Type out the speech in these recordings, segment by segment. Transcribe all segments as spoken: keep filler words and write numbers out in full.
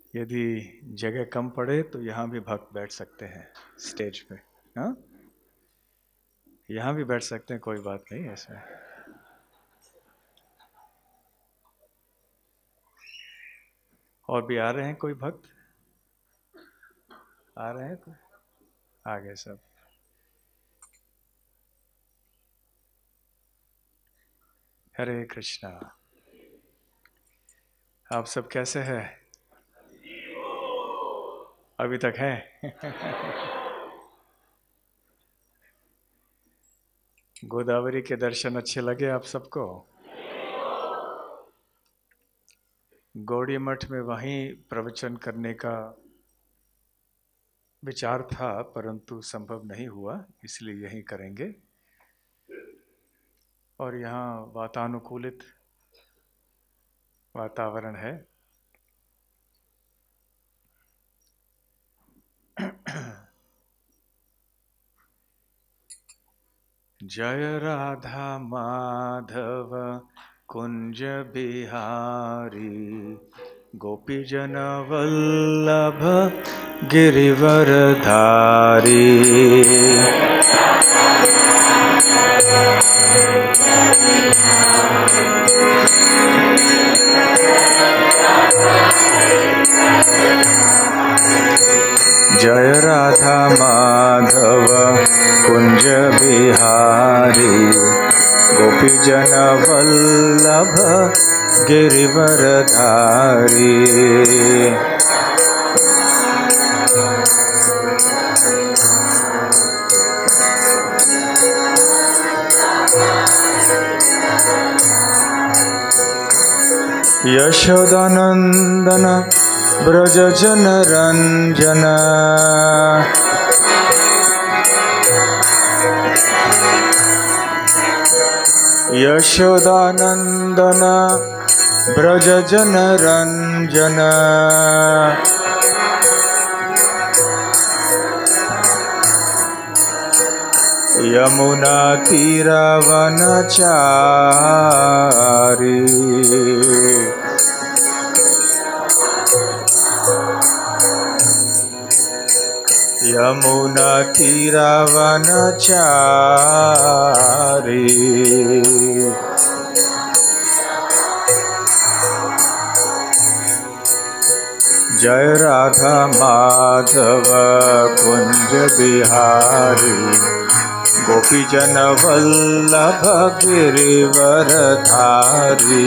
यदि जगह कम पड़े तो यहाँ भी भक्त बैठ सकते हैं स्टेज पे। हाँ, यहाँ भी बैठ सकते हैं, कोई बात नहीं ऐसा है। और भी आ रहे हैं कोई भक्त? आ रहे हैं कोई? आ गए सब। हरे कृष्णा। आप सब कैसे हैं? अभी तक है? गोदावरी के दर्शन अच्छे लगे आप सबको? गौड़ी मठ में वहीं प्रवचन करने का विचार था, परंतु संभव नहीं हुआ, इसलिए यहीं करेंगे। और यहाँ वातानुकूलित वातावरण है। जय राधा माधव कुंज बिहारी, गोपी जन वल्लभ गिरिवर धारी। जय राधा माधव कुंज बिहारी, गोपी जन वल्लभ गिरिवर धारी। यशोदानंदन ब्रज जन रंजन, यशोदानंदन ब्रज जन रंजन। यमुना तीरावनचारी, यमुना तीरावनचारी। जय राधा माधव कुंज बिहारी, गोपी जन वल्लभ गिरिवर धारी।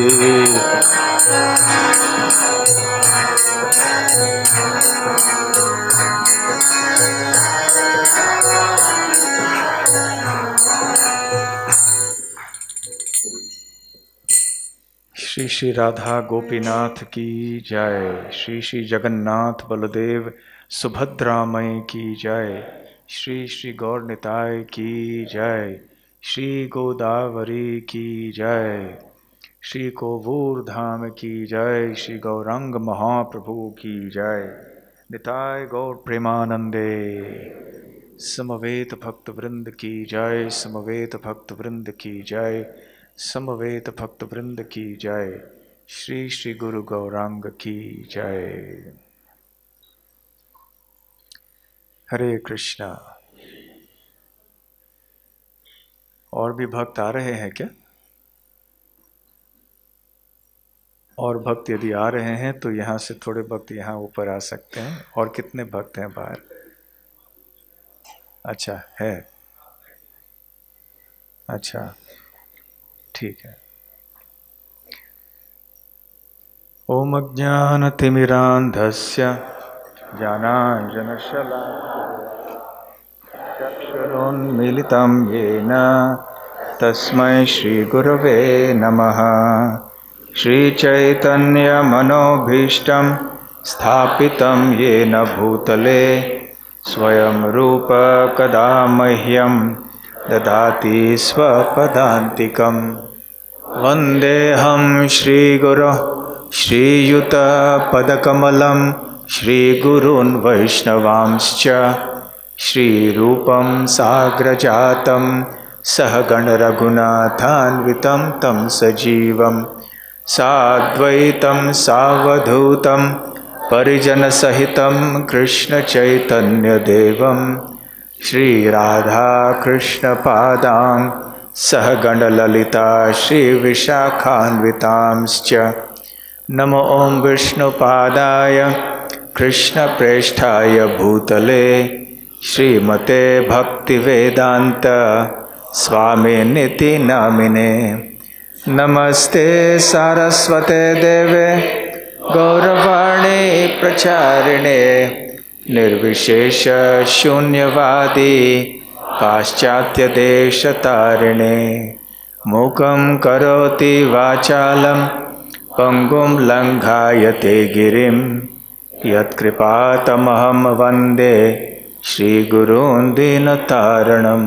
श्री श्री राधा गोपीनाथ की जय। श्री श्री जगन्नाथ बलदेव सुभद्रा मई की जय। श्री श्री गौर निताय की जय। श्री गोदावरी की जय। श्री कोवूर धाम की जय। श्री गौरांग महाप्रभु की जय। निताय गौर प्रेमानंदे। समवेत भक्त वृंद की जय। समवेत भक्त वृंद की जय। समवेत भक्त वृंद की जय। श्री श्री गुरु गौरांग की जय। हरे कृष्णा। और भी भक्त आ रहे हैं क्या? और भक्त यदि आ रहे हैं तो यहाँ से थोड़े भक्त यहाँ ऊपर आ सकते हैं। और कितने भक्त हैं बाहर? अच्छा है, अच्छा ठीक है। ओम अज्ञानतिमिरान्धस्य ज्ञानाञ्जनशलाकया चक्षुरुन्मीलितं येन तस्मै श्रीगुरवे नमः। श्रीचैतन्यमनोभीष्टं स्थापितं येन भूतले स्वयं रूप कदा मह्यं ददाति स्वपदान्तिकम्। वन्देऽहं श्रीगुरोः श्रीयुतपदकमलं श्रीगुरून् वैष्णवांश्च श्रीरूपं साग्रजातं सहगणरघुनाथान्वितं तं सजीवं साद्वैतं सावधूतं परिजन सहितं कृष्ण चैतन्य देवं श्री राधा कृष्ण पादां सह गण ललिता श्री विशाखान्वितांश्च। नमो ओं विष्णुपादाय कृष्ण प्रेष्ठाय भूतले श्रीमते भक्ति वेदांत स्वामी निति नामिने। नमस्ते सारस्वते देवे गौरवाणी प्रचारिणे निर्विशेष शून्यवादी पाश्चात्य देश तारिणे। मूकं करोति वाचालं पंगुं लंघायते गिरिं यत्कृपातमहं वन्दे श्रीगुरून् दीनतारिणं।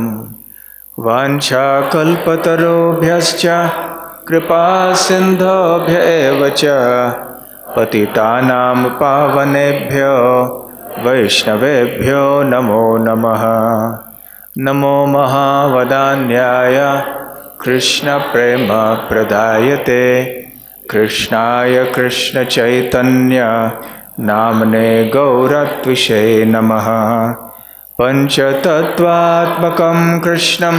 वाञ्छाकल्पतरुभ्यश्च कृपा सिन्धुभ्य एव च पतितानां पावनेभ्यो वैष्णवेभ्यो नमो नमः। नमो महावदान्याय कृष्ण प्रेम प्रदायते कृष्णाय कृष्ण चैतन्य नामने गौरत्विषे नमः। पंचतत्वात्मकं कृष्णं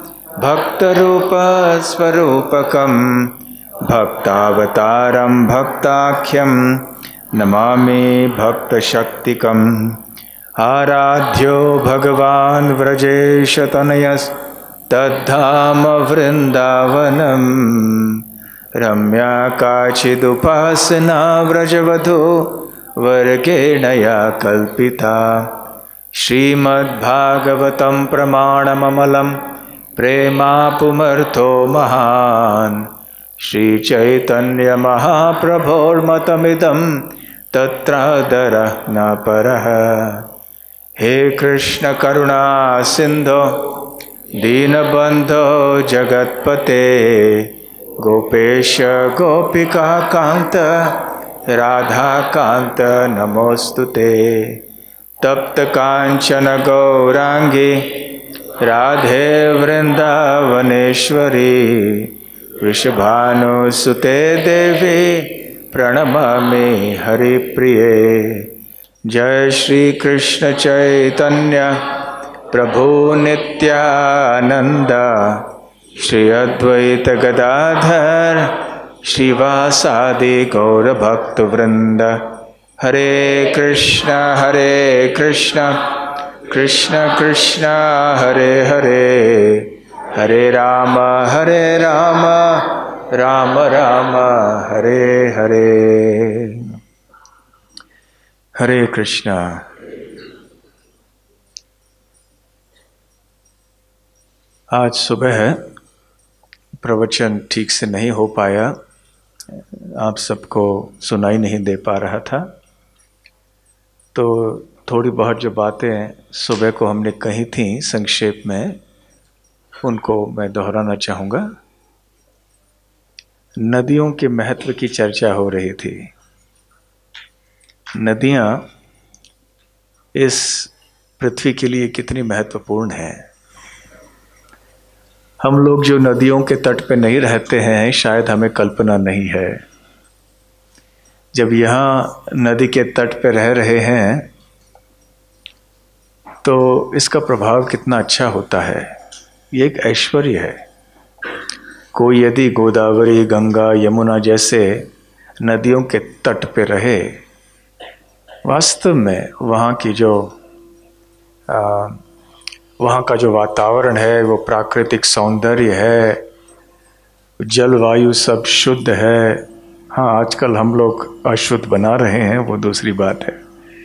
भक्तरूपस्वरूपकं भक्तावतारं भक्ताख्यं नमामि भक्तशक्तिकम्। आराध्यो भगवान् व्रजेशतनयस्तद्धाम वृन्दावनम् रम्या काचिदुपासना व्रजवधू वर्गेण या कल्पिता। श्रीमद्भागवतं प्रमाणममलं प्रेमापुमर्थो महान् श्रीचैतन्यमहाप्रभोर्मतमिदं तत्रादरः न परः। हे कृष्ण करुणा सिन्धो दीनबन्धो जगत्पते गोपेश गोपिका कांत राधा कांत नमोस्तुते। तप्त कांचन गौरांगी राधे वृंदावनेश्वरी वृषभानुसुते देवी प्रणमामि हरिप्रिये। जय श्री कृष्ण चैतन्य प्रभु नित्यानंद श्री अद्वैत गदाधर श्रीवासादि गौर भक्त वृंद। हरे कृष्ण हरे कृष्ण कृष्ण कृष्ण हरे हरे हरे राम हरे राम राम राम हरे हरे। हरे कृष्ण। आज सुबह प्रवचन ठीक से नहीं हो पाया, आप सबको सुनाई नहीं दे पा रहा था, तो थोड़ी बहुत जो बातें सुबह को हमने कही थी संक्षेप में उनको मैं दोहराना चाहूँगा। नदियों के महत्व की चर्चा हो रही थी। नदियाँ इस पृथ्वी के लिए कितनी महत्वपूर्ण हैं। हम लोग जो नदियों के तट पे नहीं रहते हैं शायद हमें कल्पना नहीं है। जब यहाँ नदी के तट पे रह रहे हैं तो इसका प्रभाव कितना अच्छा होता है। ये एक ऐश्वर्य है। कोई यदि गोदावरी गंगा यमुना जैसे नदियों के तट पे रहे, वास्तव में वहाँ की जो आ, वहाँ का जो वातावरण है, वो प्राकृतिक सौंदर्य है, जलवायु सब शुद्ध है। हाँ, आजकल हम लोग अशुद्ध बना रहे हैं, वो दूसरी बात है।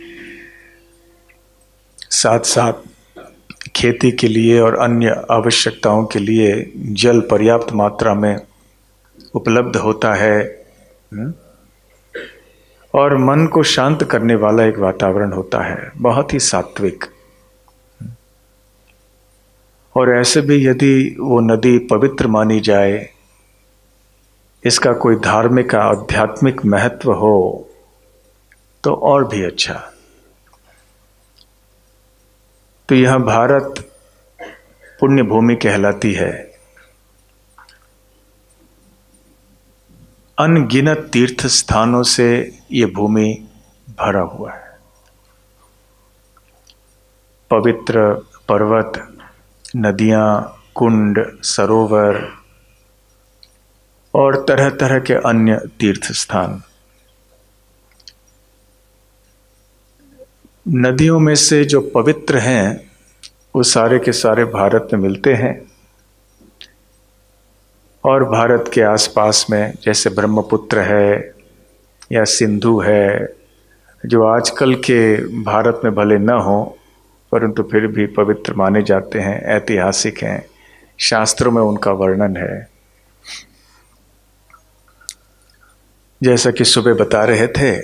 साथ साथ खेती के लिए और अन्य आवश्यकताओं के लिए जल पर्याप्त मात्रा में उपलब्ध होता है और मन को शांत करने वाला एक वातावरण होता है, बहुत ही सात्विक। और ऐसे भी यदि वो नदी पवित्र मानी जाए, इसका कोई धार्मिक आध्यात्मिक महत्व हो तो और भी अच्छा। तो यह भारत पुण्य भूमि कहलाती है। अनगिनत तीर्थ स्थानों से ये भूमि भरा हुआ है। पवित्र पर्वत, नदियाँ, कुंड, सरोवर और तरह तरह के अन्य तीर्थ स्थान। नदियों में से जो पवित्र हैं वो सारे के सारे भारत में मिलते हैं, और भारत के आसपास में जैसे ब्रह्मपुत्र है या सिंधु है, जो आजकल के भारत में भले न हो परंतु फिर भी पवित्र माने जाते हैं, ऐतिहासिक हैं, शास्त्रों में उनका वर्णन है। जैसा कि सुबह बता रहे थे,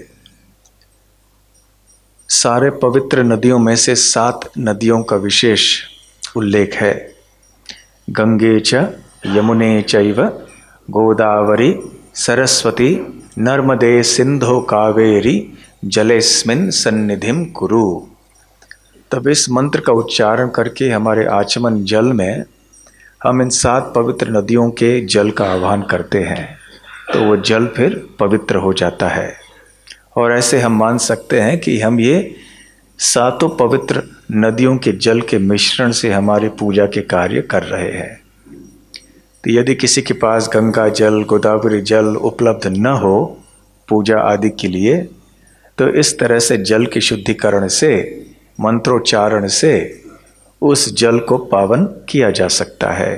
सारे पवित्र नदियों में से सात नदियों का विशेष उल्लेख है। गंगे च यमुने चैव गोदावरी सरस्वती नर्मदे सिंधो कावेरी जलेस्मिन् सन्निधिं कुरु। तब इस मंत्र का उच्चारण करके हमारे आचमन जल में हम इन सात पवित्र नदियों के जल का आह्वान करते हैं, तो वो जल फिर पवित्र हो जाता है। और ऐसे हम मान सकते हैं कि हम ये सातों पवित्र नदियों के जल के मिश्रण से हमारी पूजा के कार्य कर रहे हैं। तो यदि किसी के पास गंगा जल, गोदावरी जल उपलब्ध न हो पूजा आदि के लिए, तो इस तरह से जल के शुद्धिकरण से, मंत्रोच्चारण से उस जल को पावन किया जा सकता है।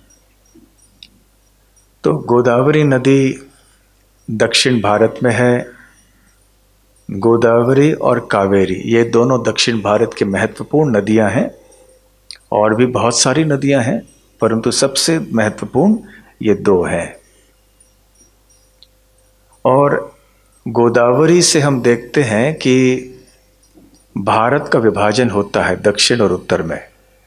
तो गोदावरी नदी दक्षिण भारत में है। गोदावरी और कावेरी ये दोनों दक्षिण भारत के महत्वपूर्ण नदियां हैं, और भी बहुत सारी नदियां हैं परंतु सबसे महत्वपूर्ण ये दो हैं। और गोदावरी से हम देखते हैं कि भारत का विभाजन होता है दक्षिण और उत्तर में।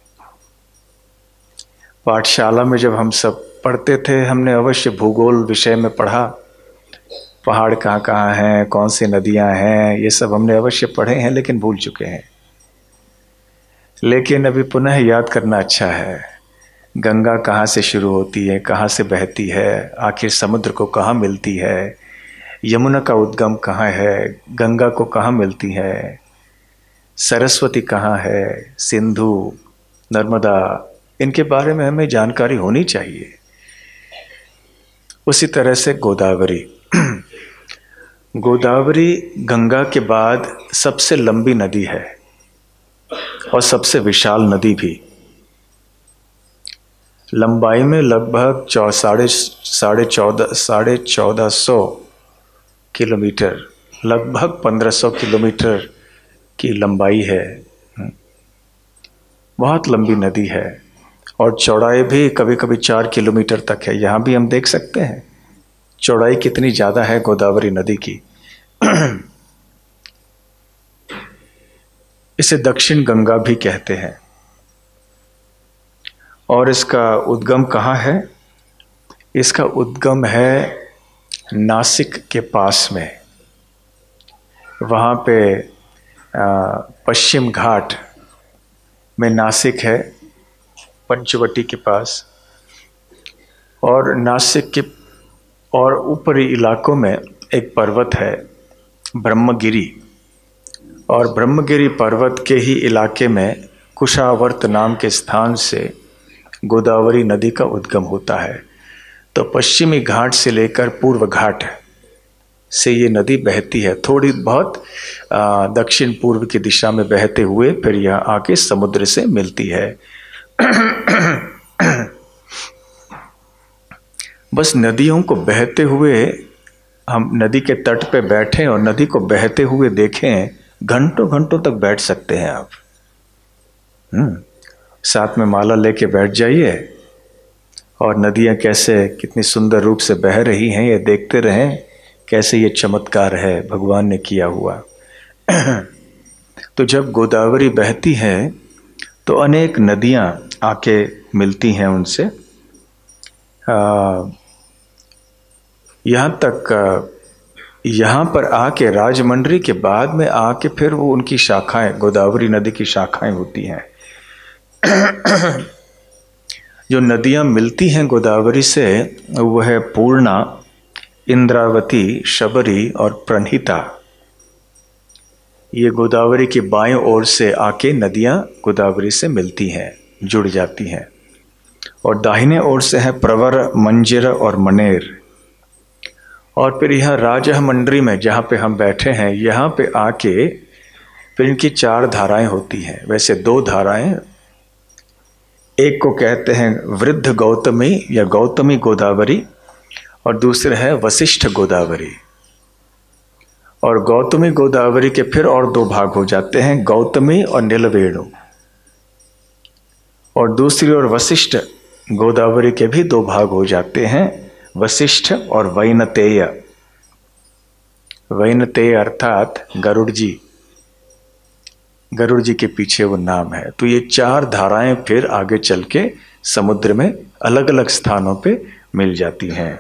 पाठशाला में जब हम सब पढ़ते थे, हमने अवश्य भूगोल विषय में पढ़ा, पहाड़ कहाँ कहाँ हैं, कौन सी नदियाँ हैं, ये सब हमने अवश्य पढ़े हैं, लेकिन भूल चुके हैं। लेकिन अभी पुनः याद करना अच्छा है। गंगा कहाँ से शुरू होती है, कहाँ से बहती है, आखिर समुद्र को कहाँ मिलती है, यमुना का उद्गम कहाँ है, गंगा को कहाँ मिलती है, सरस्वती कहाँ है, सिंधु, नर्मदा, इनके बारे में हमें जानकारी होनी चाहिए। उसी तरह से गोदावरी गोदावरी गंगा के बाद सबसे लंबी नदी है और सबसे विशाल नदी भी। लंबाई में लगभग चौ साढ़े साढ़े चौदह साढ़े चौदह सौ किलोमीटर, लगभग पंद्रह सौ किलोमीटर की लंबाई है। बहुत लंबी नदी है और चौड़ाई भी कभी कभी चार किलोमीटर तक है। यहाँ भी हम देख सकते हैं चौड़ाई कितनी ज़्यादा है गोदावरी नदी की। इसे दक्षिण गंगा भी कहते हैं। और इसका उद्गम कहाँ है? इसका उद्गम है नासिक के पास में। वहाँ पे पश्चिम घाट में नासिक है, पंचवटी के पास, और नासिक के और ऊपरी इलाकों में एक पर्वत है ब्रह्मगिरी, और ब्रह्मगिरी पर्वत के ही इलाके में कुशावर्त नाम के स्थान से गोदावरी नदी का उद्गम होता है। तो पश्चिमी घाट से लेकर पूर्व घाट से ये नदी बहती है, थोड़ी बहुत दक्षिण पूर्व की दिशा में बहते हुए फिर यहाँ आके समुद्र से मिलती है। बस नदियों को बहते हुए, हम नदी के तट पे बैठें और नदी को बहते हुए देखें, घंटों घंटों तक बैठ सकते हैं आप। हम्म साथ में माला लेके बैठ जाइए और नदियाँ कैसे कितनी सुंदर रूप से बह रही हैं ये देखते रहें, कैसे ये चमत्कार है भगवान ने किया हुआ। तो जब गोदावरी बहती है तो अनेक नदियाँ आके मिलती हैं उनसे। यहाँ तक यहाँ पर आके राजमंड्री के बाद में आके फिर वो उनकी शाखाएं, गोदावरी नदी की शाखाएं होती हैं। जो नदियाँ मिलती हैं गोदावरी से वो है पूर्णा, इंद्रावती, शबरी और प्रणहिता। ये गोदावरी की बाएं ओर से आके नदियां गोदावरी से मिलती हैं, जुड़ जाती हैं। और दाहिने ओर से है प्रवर, मंजिर और मनेर। और फिर यहाँ राजहमंडरी में जहाँ पे हम बैठे हैं, यहाँ पे आके फिर इनकी चार धाराएं होती हैं। वैसे दो धाराएं, एक को कहते हैं वृद्ध गौतमी या गौतमी गोदावरी, और दूसरे है वशिष्ठ गोदावरी। और गौतमी गोदावरी के फिर और दो भाग हो जाते हैं, गौतमी और नीलवेणु। और दूसरी ओर वशिष्ठ गोदावरी के भी दो भाग हो जाते हैं, वशिष्ठ और वैनतेय। वैनतेय अर्थात गरुड़ जी, गरुड़ जी के पीछे वो नाम है। तो ये चार धाराएं फिर आगे चल के समुद्र में अलग अलग स्थानों पे मिल जाती हैं।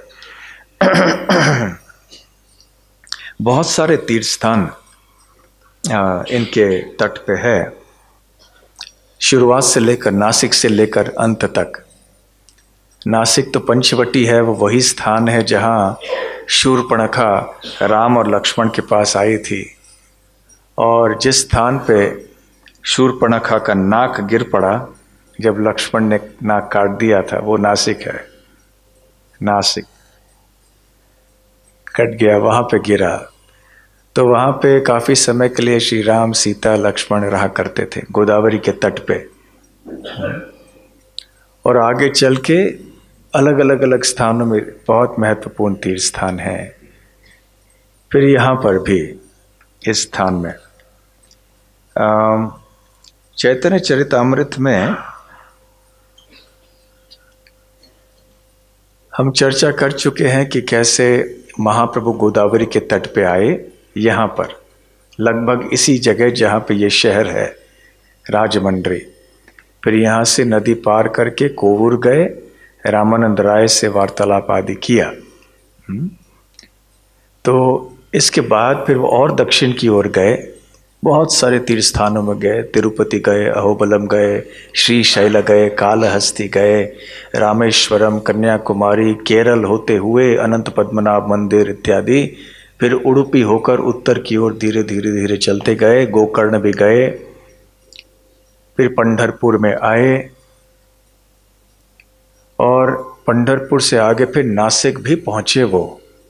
बहुत सारे तीर्थ स्थान इनके तट पे है, शुरुआत से लेकर नासिक से लेकर अंत तक। नासिक तो पंचवटी है, वो वही स्थान है जहाँ शूर्पणखा राम और लक्ष्मण के पास आई थी। और जिस स्थान पे शूर्पणखा का नाक गिर पड़ा जब लक्ष्मण ने नाक काट दिया था, वो नासिक है। नासिक कट गया, वहाँ पे गिरा। तो वहाँ पे काफ़ी समय के लिए श्री राम, सीता, लक्ष्मण रहा करते थे, गोदावरी के तट पे। और आगे चल के अलग अलग अलग स्थानों में बहुत महत्वपूर्ण तीर्थ स्थान हैं। फिर यहाँ पर भी इस स्थान में चैतन्य चरितामृत में हम चर्चा कर चुके हैं कि कैसे महाप्रभु गोदावरी के तट पे आए, यहाँ पर लगभग इसी जगह जहाँ पे ये शहर है राजमंड्री। फिर यहाँ से नदी पार करके कोवूर गए, रामानंद राय से वार्तालाप आदि किया। तो इसके बाद फिर वो और दक्षिण की ओर गए, बहुत सारे तीर्थ स्थानों में गए। तिरुपति गए, अहोबलम गए, श्री शैल गए, कालहस्ती गए, रामेश्वरम, कन्याकुमारी, केरल होते हुए अनंत पद्मनाभ मंदिर इत्यादि। फिर उडुपी होकर उत्तर की ओर धीरे धीरे धीरे चलते गए, गोकर्ण भी गए। फिर पंढरपुर में आए और पंढरपुर से आगे फिर नासिक भी पहुँचे वो।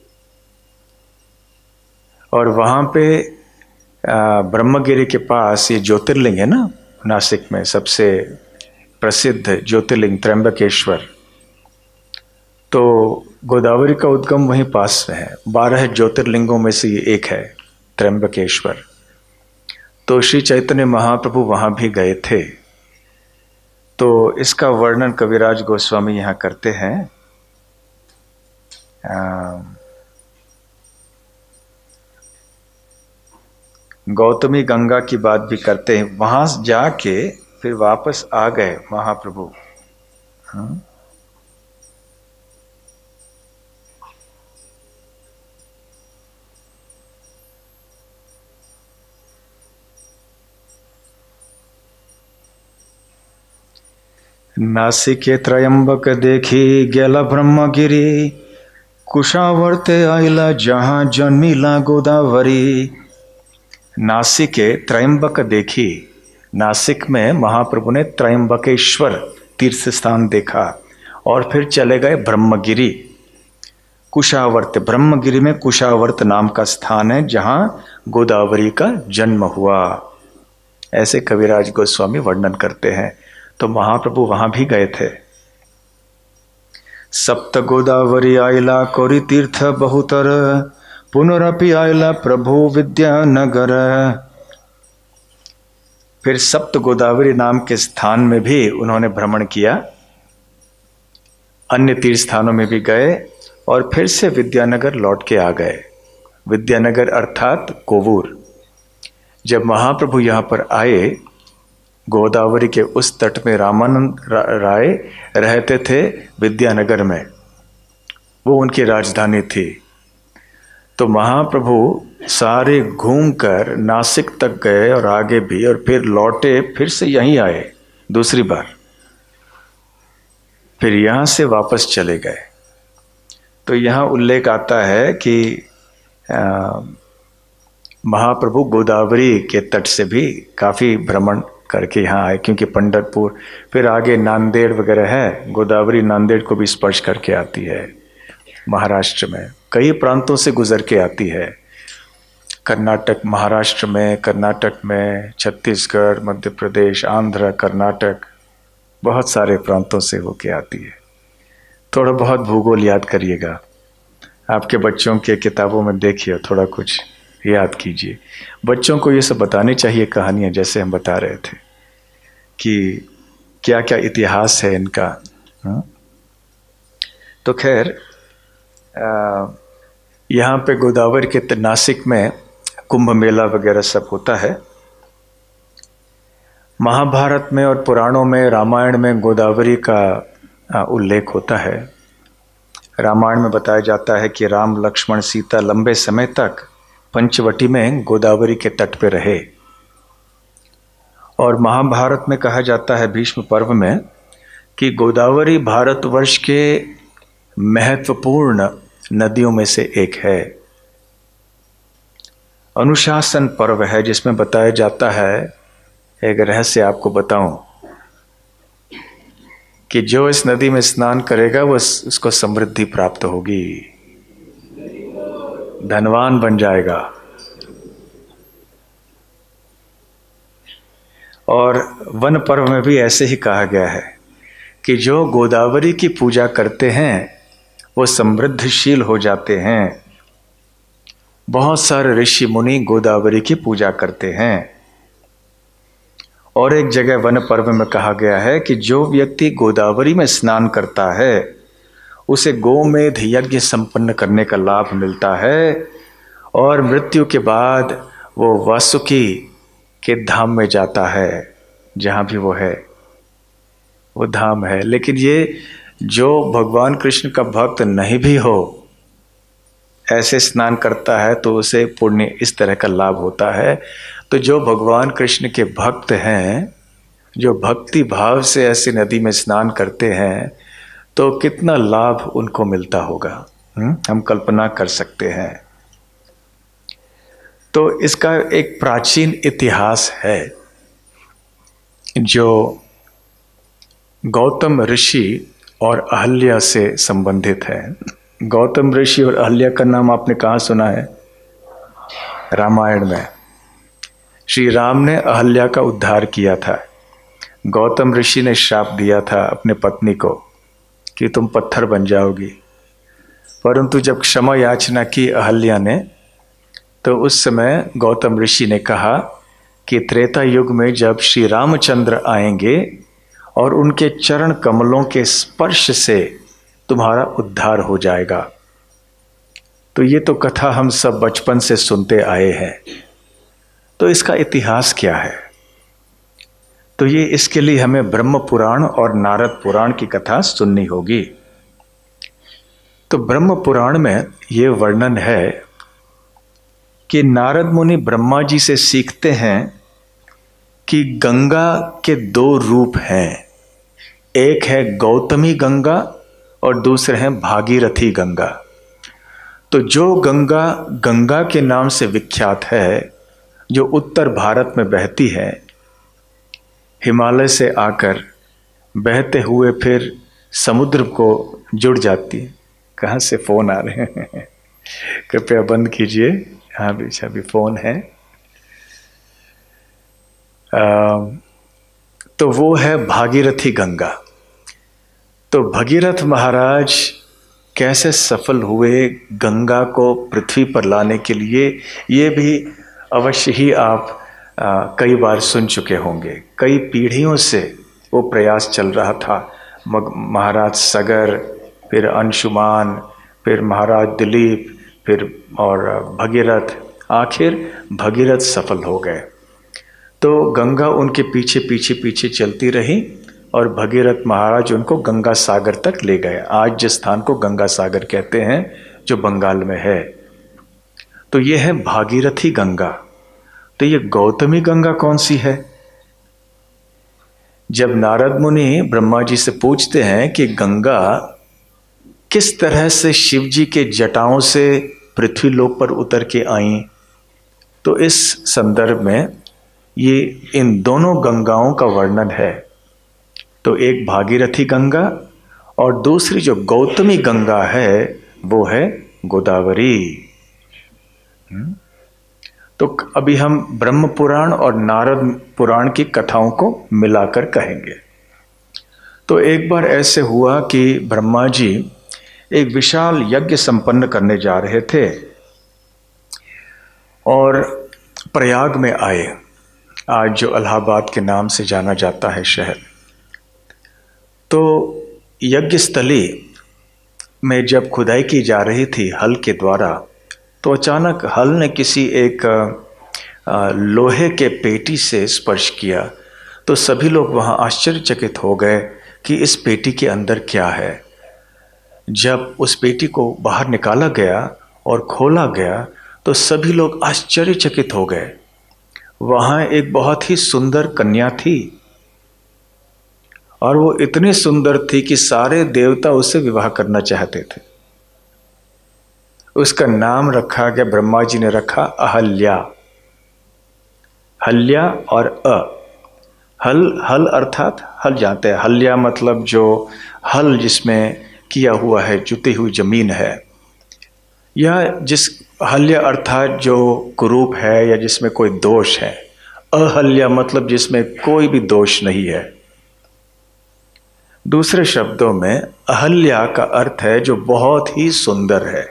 और वहाँ पे ब्रह्मगिरी के पास ये ज्योतिर्लिंग है ना, नासिक में सबसे प्रसिद्ध ज्योतिर्लिंग त्र्यंबकेश्वर। तो गोदावरी का उद्गम वहीं पास में है। बारह ज्योतिर्लिंगों में से ये एक है त्र्यंबकेश्वर। तो श्री चैतन्य महाप्रभु वहाँ भी गए थे। तो इसका वर्णन कविराज गोस्वामी यहाँ करते हैं। आ, गौतमी गंगा की बात भी करते हैं। वहां जाके फिर वापस आ गए महाप्रभु। हाँ? नासिके त्रयंबक देखी गेला ब्रह्मगिरी, कुशावर्ते आइला जहां जन्मिला गोदावरी। नासिके त्रयंबक देखी, नासिक में महाप्रभु ने त्रयंबकेश्वर तीर्थ स्थान देखा। और फिर चले गए ब्रह्मगिरी, कुशावर्त। ब्रह्मगिरी में कुशावर्त नाम का स्थान है जहां गोदावरी का जन्म हुआ। ऐसे कविराज गोस्वामी वर्णन करते हैं। तो महाप्रभु वहां भी गए थे। सप्त गोदावरी आइला कोरी तीर्थ बहुतर, पुनरपि आइला प्रभु विद्यानगर। फिर सप्त गोदावरी नाम के स्थान में भी उन्होंने भ्रमण किया, अन्य तीर्थ स्थानों में भी गए और फिर से विद्यानगर लौट के आ गए। विद्यानगर अर्थात कोवूर। जब महाप्रभु यहाँ पर आए, गोदावरी के उस तट में रामानंद राय रहते थे विद्यानगर में, वो उनकी राजधानी थी। तो महाप्रभु सारे घूमकर नासिक तक गए और आगे भी, और फिर लौटे, फिर से यहीं आए दूसरी बार, फिर यहाँ से वापस चले गए। तो यहाँ उल्लेख आता है कि आ, महाप्रभु गोदावरी के तट से भी काफ़ी भ्रमण करके यहाँ आए, क्योंकि पंढरपुर फिर आगे नांदेड़ वगैरह है, गोदावरी नांदेड़ को भी स्पर्श करके आती है। महाराष्ट्र में कई प्रांतों से गुजर के आती है, कर्नाटक, महाराष्ट्र में, कर्नाटक में, छत्तीसगढ़, मध्य प्रदेश, आंध्र, कर्नाटक, बहुत सारे प्रांतों से होके आती है। थोड़ा बहुत भूगोल याद करिएगा, आपके बच्चों के किताबों में देखिए, थोड़ा कुछ याद कीजिए। बच्चों को ये सब बतानी चाहिए कहानियाँ, जैसे हम बता रहे थे कि क्या क्या इतिहास है इनका। हा? तो खैर यहाँ पे गोदावरी के नासिक में कुंभ मेला वगैरह सब होता है। महाभारत में और पुराणों में, रामायण में गोदावरी का उल्लेख होता है। रामायण में बताया जाता है कि राम, लक्ष्मण, सीता लंबे समय तक पंचवटी में गोदावरी के तट पे रहे। और महाभारत में कहा जाता है भीष्म पर्व में कि गोदावरी भारतवर्ष के महत्वपूर्ण नदियों में से एक है। अनुशासन पर्व है जिसमें बताया जाता है, एक रहस्य आपको बताऊं, कि जो इस नदी में स्नान करेगा वो उसको समृद्धि प्राप्त होगी, धनवान बन जाएगा। और वन पर्व में भी ऐसे ही कहा गया है कि जो गोदावरी की पूजा करते हैं वो समृद्धिशील हो जाते हैं। बहुत सारे ऋषि मुनि गोदावरी की पूजा करते हैं। और एक जगह वन पर्व में कहा गया है कि जो व्यक्ति गोदावरी में स्नान करता है उसे गोमेध यज्ञ संपन्न करने का लाभ मिलता है, और मृत्यु के बाद वो वासुकी के धाम में जाता है, जहाँ भी वो है वो धाम है। लेकिन ये जो भगवान कृष्ण का भक्त नहीं भी हो, ऐसे स्नान करता है तो उसे पुण्य इस तरह का लाभ होता है। तो जो भगवान कृष्ण के भक्त हैं, जो भक्ति भाव से ऐसी नदी में स्नान करते हैं, तो कितना लाभ उनको मिलता होगा, हुँ? हम कल्पना कर सकते हैं। तो इसका एक प्राचीन इतिहास है जो गौतम ऋषि और अहल्या से संबंधित है। गौतम ऋषि और अहल्या का नाम आपने कहाँ सुना है? रामायण में। श्री राम ने अहल्या का उद्धार किया था। गौतम ऋषि ने श्राप दिया था अपने पत्नी को कि तुम पत्थर बन जाओगी, परंतु जब क्षमा याचना की अहल्या ने, तो उस समय गौतम ऋषि ने कहा कि त्रेता युग में जब श्री रामचंद्र आएंगे और उनके चरण कमलों के स्पर्श से तुम्हारा उद्धार हो जाएगा। तो ये तो कथा हम सब बचपन से सुनते आए हैं। तो इसका इतिहास क्या है? तो ये इसके लिए हमें ब्रह्म पुराण और नारद पुराण की कथा सुननी होगी। तो ब्रह्म पुराण में ये वर्णन है कि नारद मुनि ब्रह्मा जी से सीखते हैं कि गंगा के दो रूप हैं। एक है गौतमी गंगा और दूसरे हैं भागीरथी गंगा। तो जो गंगा गंगा के नाम से विख्यात है, जो उत्तर भारत में बहती है, हिमालय से आकर बहते हुए फिर समुद्र को जुड़ जाती है। कहाँ से फ़ोन आ रहे हैं? कृपया बंद कीजिए। हाँ भी अभी फ़ोन है। आ, तो वो है भागीरथी गंगा। तो भगीरथ महाराज कैसे सफल हुए गंगा को पृथ्वी पर लाने के लिए, ये भी अवश्य ही आप आ, कई बार सुन चुके होंगे। कई पीढ़ियों से वो प्रयास चल रहा था। महाराज सगर, फिर अंशुमान, फिर महाराज दिलीप, फिर और भगीरथ, आखिर भगीरथ सफल हो गए। तो गंगा उनके पीछे पीछे पीछे चलती रही और भगीरथ महाराज उनको गंगा सागर तक ले गए। आज जिस स्थान को गंगा सागर कहते हैं, जो बंगाल में है। तो ये है भागीरथी गंगा। तो ये गौतमी गंगा कौन सी है? जब नारद मुनि ब्रह्मा जी से पूछते हैं कि गंगा किस तरह से शिव जी के जटाओं से पृथ्वी लोक पर उतर के आई, तो तो इस संदर्भ में ये इन दोनों गंगाओं का वर्णन है। तो एक भागीरथी गंगा और दूसरी जो गौतमी गंगा है वो है गोदावरी। तो अभी हम ब्रह्म पुराण और नारद पुराण की कथाओं को मिलाकर कहेंगे। तो एक बार ऐसे हुआ कि ब्रह्मा जी एक विशाल यज्ञ संपन्न करने जा रहे थे और प्रयाग में आए, आज जो इलाहाबाद के नाम से जाना जाता है शहर। तो यज्ञ स्थली में जब खुदाई की जा रही थी हल के द्वारा, तो अचानक हल ने किसी एक लोहे के पेटी से स्पर्श किया। तो सभी लोग वहाँ आश्चर्यचकित हो गए कि इस पेटी के अंदर क्या है। जब उस पेटी को बाहर निकाला गया और खोला गया तो सभी लोग आश्चर्यचकित हो गए। वहाँ एक बहुत ही सुंदर कन्या थी और वो इतनी सुंदर थी कि सारे देवता उससे विवाह करना चाहते थे। उसका नाम रखा गया, ब्रह्मा जी ने रखा अहल्या। हल्या और अ, हल हल अर्थात हल जानते हैं, हल्या मतलब जो हल जिसमें किया हुआ है, जुती हुई जमीन है, या जिस हल्या अर्थात जो कुरूप है या जिसमें कोई दोष है। अहल्या मतलब जिसमें कोई भी दोष नहीं है। दूसरे शब्दों में अहल्या का अर्थ है जो बहुत ही सुंदर है,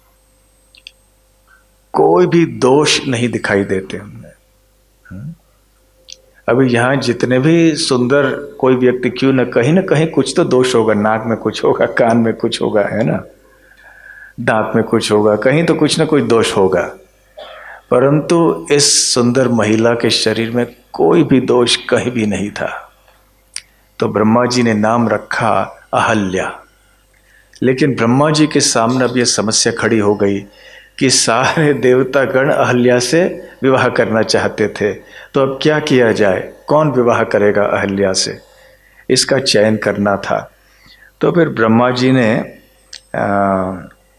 कोई भी दोष नहीं दिखाई देते उनमें। अभी यहाँ जितने भी सुंदर कोई व्यक्ति क्यों न, कहीं ना कहीं कुछ तो दोष होगा। नाक में कुछ होगा, कान में कुछ होगा, है ना, दांत में कुछ होगा, कहीं तो कुछ ना कुछ दोष होगा। परंतु इस सुंदर महिला के शरीर में कोई भी दोष कहीं भी नहीं था। तो ब्रह्मा जी ने नाम रखा अहल्या। लेकिन ब्रह्मा जी के सामने अब यह समस्या खड़ी हो गई कि सारे देवतागण अहल्या से विवाह करना चाहते थे। तो अब क्या किया जाए, कौन विवाह करेगा अहल्या से, इसका चयन करना था। तो फिर ब्रह्मा जी ने आ,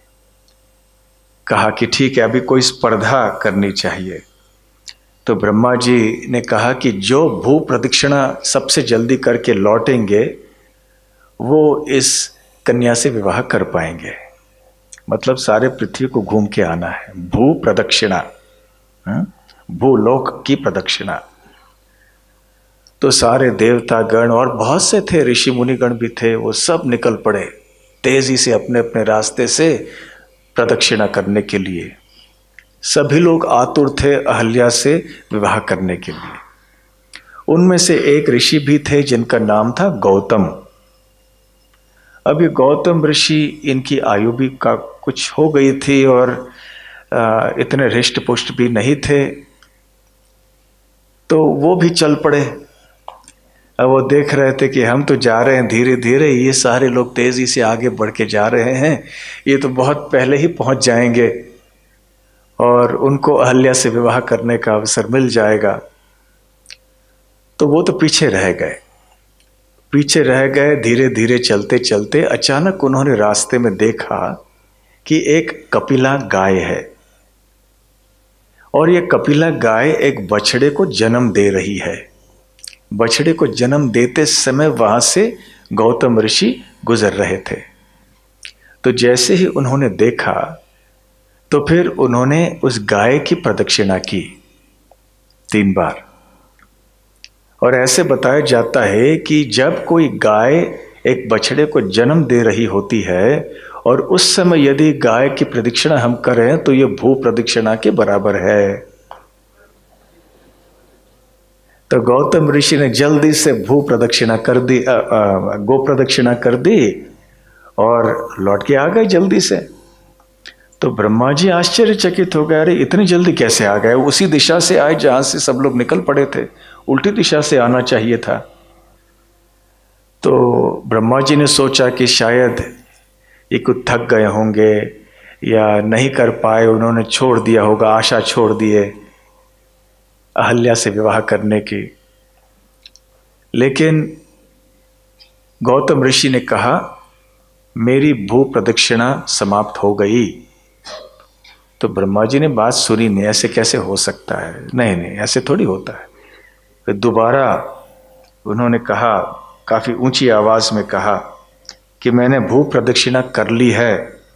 कहा कि ठीक है, अभी कोई स्पर्धा करनी चाहिए। तो ब्रह्मा जी ने कहा कि जो भू प्रदक्षिणा सबसे जल्दी करके लौटेंगे वो इस कन्या से विवाह कर पाएंगे। मतलब सारे पृथ्वी को घूम के आना है, भू प्रदक्षिणा, भूलोक की प्रदक्षिणा। तो सारे देवतागण और बहुत से थे, ऋषि मुनिगण भी थे, वो सब निकल पड़े तेजी से अपने अपने रास्ते से प्रदक्षिणा करने के लिए। सभी लोग आतुर थे अहल्या से विवाह करने के लिए। उनमें से एक ऋषि भी थे जिनका नाम था गौतम। अभी गौतम ऋषि, इनकी आयु भी का कुछ हो गई थी और आ, इतने हृष्ट पुष्ट भी नहीं थे। तो वो भी चल पड़े। अब वो देख रहे थे कि हम तो जा रहे हैं धीरे धीरे, ये सारे लोग तेजी से आगे बढ़ के जा रहे हैं, ये तो बहुत पहले ही पहुंच जाएंगे और उनको अहल्या से विवाह करने का अवसर मिल जाएगा। तो वो तो पीछे रह गए, पीछे रह गए। धीरे धीरे चलते चलते अचानक उन्होंने रास्ते में देखा कि एक कपिला गाय है और ये कपिला गाय एक बछड़े को जन्म दे रही है। बछड़े को जन्म देते समय वहां से गौतम ऋषि गुजर रहे थे। तो जैसे ही उन्होंने देखा तो फिर उन्होंने उस गाय की प्रदक्षिणा की तीन बार। और ऐसे बताया जाता है कि जब कोई गाय एक बछड़े को जन्म दे रही होती है और उस समय यदि गाय की प्रदक्षिणा हम करें तो ये भू प्रदक्षिणा के बराबर है। तो गौतम ऋषि ने जल्दी से भू प्रदक्षिणा कर दी, आ, आ, गो प्रदक्षिणा कर दी और लौट के आ गए जल्दी से। तो ब्रह्मा जी आश्चर्यचकित हो गए, अरे इतनी जल्दी कैसे आ गए? उसी दिशा से आए जहां से सब लोग निकल पड़े थे, उल्टी दिशा से आना चाहिए था। तो ब्रह्मा जी ने सोचा कि शायद ये कुछ थक गए होंगे या नहीं कर पाए, उन्होंने छोड़ दिया होगा, आशा छोड़ दिए अहल्या से विवाह करने की। लेकिन गौतम ऋषि ने कहा मेरी भू प्रदक्षिणा समाप्त हो गई। तो ब्रह्मा जी ने बात सुनी नहीं, ऐसे कैसे हो सकता है, नहीं नहीं ऐसे थोड़ी होता है। फिर दोबारा उन्होंने कहा, काफी ऊंची आवाज में कहा कि मैंने भू प्रदक्षिणा कर ली है।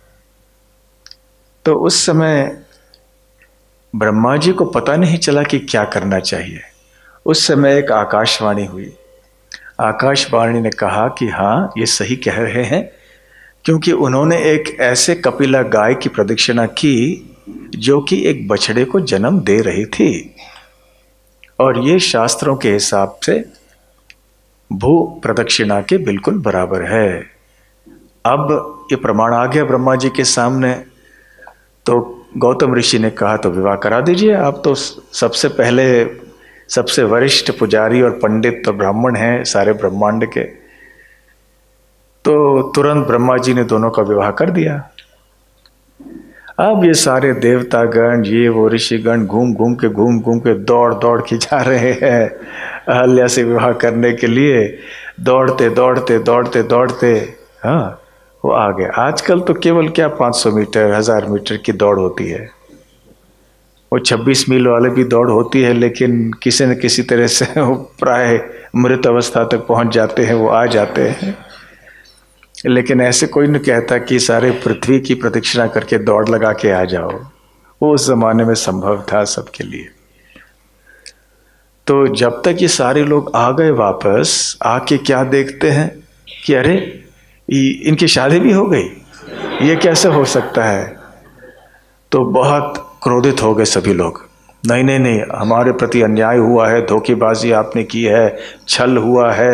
तो उस समय ब्रह्मा जी को पता नहीं चला कि क्या करना चाहिए। उस समय एक आकाशवाणी हुई। आकाशवाणी ने कहा कि हाँ ये सही कह रहे हैं, क्योंकि उन्होंने एक ऐसे कपिला गाय की प्रदक्षिणा की जो कि एक बछड़े को जन्म दे रही थी, और ये शास्त्रों के हिसाब से भू प्रदक्षिणा के बिल्कुल बराबर है। अब ये प्रमाण आ गया ब्रह्मा जी के सामने। तो गौतम ऋषि ने कहा तो विवाह करा दीजिए, आप तो सबसे पहले सबसे वरिष्ठ पुजारी और पंडित तो ब्राह्मण हैं सारे ब्रह्मांड के। तो तुरंत ब्रह्मा जी ने दोनों का विवाह कर दिया। अब ये सारे देवतागण, ये वो ऋषिगण घूम घूम के घूम घूम के दौड़ दौड़ के जा रहे हैं अहल्या से विवाह करने के लिए। दौड़ते दौड़ते दौड़ते दौड़ते हाँ वो आ गए। आजकल तो केवल क्या पाँच सौ मीटर हजार मीटर की दौड़ होती है, वो छब्बीस मील वाले भी दौड़ होती है, लेकिन किसी न किसी तरह से वो प्राय मृत अवस्था तक पहुंच जाते हैं, वो आ जाते हैं। लेकिन ऐसे कोई नहीं कहता कि सारे पृथ्वी की प्रदक्षिणा करके दौड़ लगा के आ जाओ, वो उस जमाने में संभव था सबके लिए। तो जब तक ये सारे लोग आ गए वापस, आके क्या देखते हैं कि अरे इनकी शादी भी हो गई, ये कैसे हो सकता है। तो बहुत क्रोधित हो गए सभी लोग, नहीं नहीं नहीं हमारे प्रति अन्याय हुआ है, धोखेबाजी आपने की है, छल हुआ है।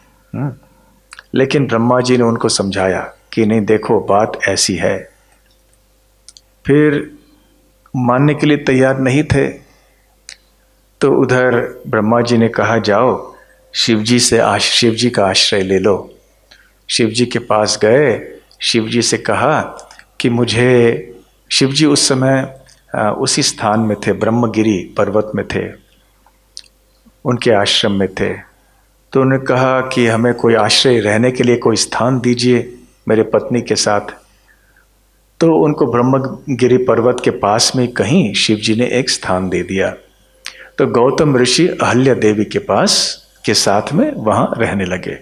लेकिन ब्रह्मा जी ने उनको समझाया कि नहीं देखो बात ऐसी है। फिर मानने के लिए तैयार नहीं थे। तो उधर ब्रह्मा जी ने कहा जाओ शिव जी से आश शिव जी का आश्रय ले लो। शिव जी के पास गए, शिव जी से कहा कि मुझे, शिव जी उस समय उसी स्थान में थे, ब्रह्मगिरी पर्वत में थे, उनके आश्रम में थे। तो उन्होंने कहा कि हमें कोई आश्रय रहने के लिए कोई स्थान दीजिए मेरे पत्नी के साथ। तो उनको ब्रह्मगिरी पर्वत के पास में कहीं शिव जी ने एक स्थान दे दिया। तो गौतम ऋषि अहल्या देवी के पास के साथ में वहाँ रहने लगे।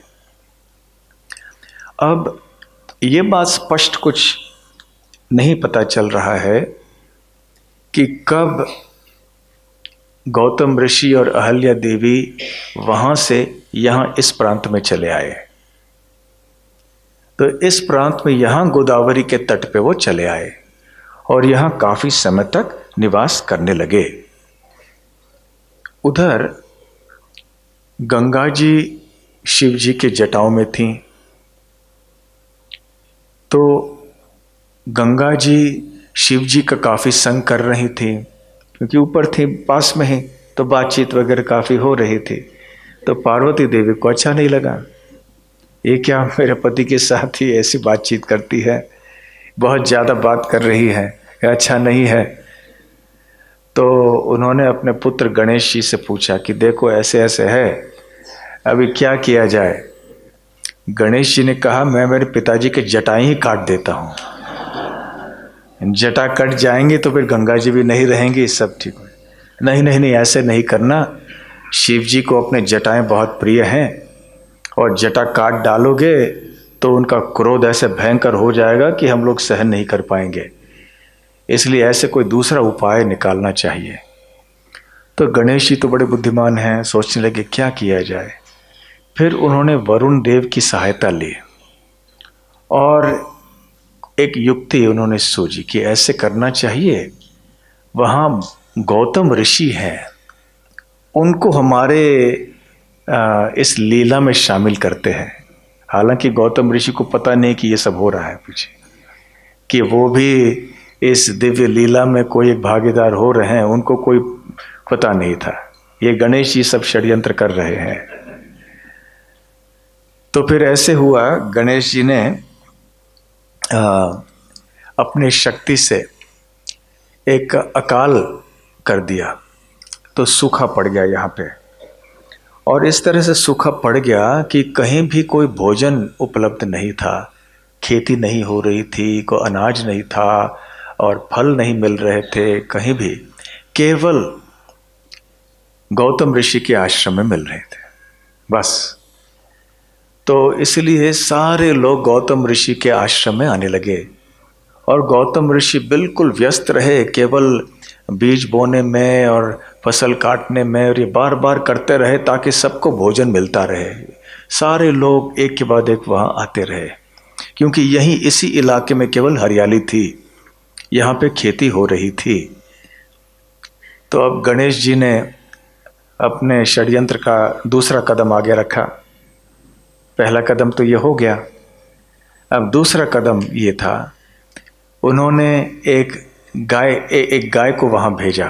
अब ये बात स्पष्ट कुछ नहीं पता चल रहा है कि कब गौतम ऋषि और अहल्या देवी वहाँ से यहाँ इस प्रांत में चले आए। तो इस प्रांत में यहाँ गोदावरी के तट पे वो चले आए और यहाँ काफी समय तक निवास करने लगे। उधर गंगा जी शिव जी के जटाओं में थीं। तो गंगा जी शिव जी का काफ़ी संग कर रही थी, क्योंकि ऊपर थी पास में ही, तो बातचीत वगैरह काफ़ी हो रही थी। तो पार्वती देवी को अच्छा नहीं लगा, ये क्या मेरे पति के साथ ही ऐसी बातचीत करती है, बहुत ज़्यादा बात कर रही है, अच्छा नहीं है। तो उन्होंने अपने पुत्र गणेश जी से पूछा कि देखो ऐसे ऐसे है, अभी क्या किया जाए। गणेश जी ने कहा मैं मेरे पिताजी के जटाएं ही काट देता हूँ, जटा कट जाएंगे तो फिर गंगा जी भी नहीं रहेंगी, सब ठीक हो। नहीं नहीं नहीं ऐसे नहीं करना, शिव जी को अपने जटाएं बहुत प्रिय हैं और जटा काट डालोगे तो उनका क्रोध ऐसे भयंकर हो जाएगा कि हम लोग सहन नहीं कर पाएंगे, इसलिए ऐसे कोई दूसरा उपाय निकालना चाहिए। तो गणेश जी तो बड़े बुद्धिमान हैं, सोचने लगे क्या किया जाए। फिर उन्होंने वरुण देव की सहायता ली और एक युक्ति उन्होंने सोची कि ऐसे करना चाहिए, वहाँ गौतम ऋषि हैं, उनको हमारे इस लीला में शामिल करते हैं। हालांकि गौतम ऋषि को पता नहीं कि ये सब हो रहा है पीछे, कि वो भी इस दिव्य लीला में कोई एक भागीदार हो रहे हैं, उनको कोई पता नहीं था। ये गणेश जी सब षड्यंत्र कर रहे हैं। तो फिर ऐसे हुआ, गणेश जी ने आ, अपने शक्ति से एक अकाल कर दिया, तो सूखा पड़ गया यहाँ पे। और इस तरह से सूखा पड़ गया कि कहीं भी कोई भोजन उपलब्ध नहीं था, खेती नहीं हो रही थी, कोई अनाज नहीं था, और फल नहीं मिल रहे थे कहीं भी, केवल गौतम ऋषि के आश्रम में मिल रहे थे बस। तो इसलिए सारे लोग गौतम ऋषि के आश्रम में आने लगे और गौतम ऋषि बिल्कुल व्यस्त रहे केवल बीज बोने में और फसल काटने में, और ये बार बार करते रहे ताकि सबको भोजन मिलता रहे। सारे लोग एक के बाद एक वहाँ आते रहे, क्योंकि यहीं इसी इलाके में केवल हरियाली थी, यहाँ पे खेती हो रही थी। तो अब गणेश जी ने अपने षड्यंत्र का दूसरा कदम आगे रखा। पहला कदम तो ये हो गया, अब दूसरा कदम ये था, उन्होंने एक गाय ए, एक गाय को वहाँ भेजा।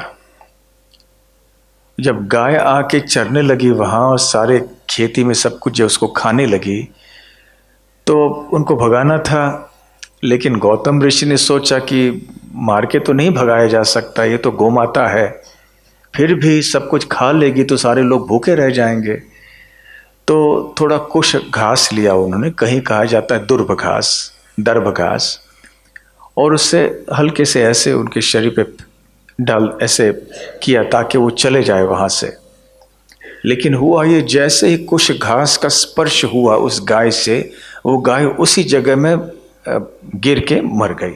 जब गाय आके चरने लगी वहाँ और सारे खेती में सब कुछ जो उसको खाने लगी, तो उनको भगाना था, लेकिन गौतम ऋषि ने सोचा कि मार के तो नहीं भगाया जा सकता, ये तो गोमाता है, फिर भी सब कुछ खा लेगी तो सारे लोग भूखे रह जाएंगे। तो थोड़ा कुछ घास लिया उन्होंने, कहीं कहा जाता है दुर्भ घास, दर्भ घास, और उससे हल्के से ऐसे उनके शरीर पे डाल ऐसे किया ताकि वो चले जाए वहाँ से। लेकिन हुआ ये, जैसे ही कुछ घास का स्पर्श हुआ उस गाय से, वो गाय उसी जगह में गिर के मर गई।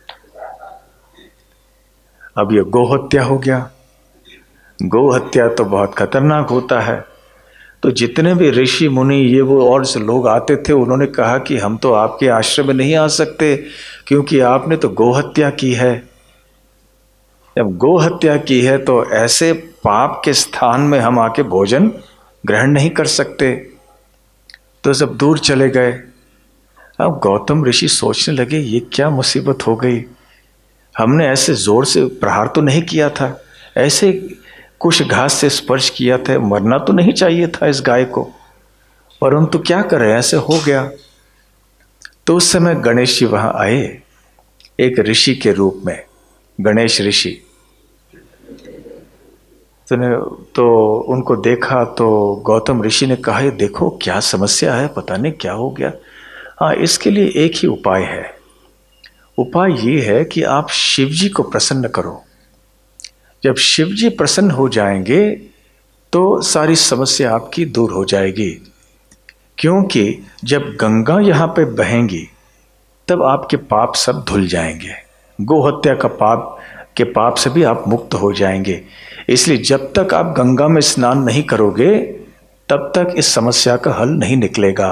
अब ये गोहत्या हो गया। गोहत्या तो बहुत खतरनाक होता है। तो जितने भी ऋषि मुनि ये वो और से लोग आते थे, उन्होंने कहा कि हम तो आपके आश्रम में नहीं आ सकते क्योंकि आपने तो गोहत्या की है। जब गोहत्या की है तो ऐसे पाप के स्थान में हम आके भोजन ग्रहण नहीं कर सकते। तो सब दूर चले गए। अब गौतम ऋषि सोचने लगे, ये क्या मुसीबत हो गई, हमने ऐसे जोर से प्रहार तो नहीं किया था, ऐसे कुछ घास से स्पर्श किया था, मरना तो नहीं चाहिए था इस गाय को, परंतु क्या करें, ऐसे हो गया। तो उस समय गणेश जी वहां आए एक ऋषि के रूप में, गणेश ऋषि। तो, तो उनको देखा तो गौतम ऋषि ने कहा, देखो क्या समस्या है, पता नहीं क्या हो गया। हाँ, इसके लिए एक ही उपाय है। उपाय ये है कि आप शिव जी को प्रसन्न करो। जब शिव जी प्रसन्न हो जाएंगे तो सारी समस्या आपकी दूर हो जाएगी, क्योंकि जब गंगा यहाँ पे बहेंगी तब आपके पाप सब धुल जाएंगे। गोहत्या का पाप के पाप से भी आप मुक्त हो जाएंगे। इसलिए जब तक आप गंगा में स्नान नहीं करोगे तब तक इस समस्या का हल नहीं निकलेगा।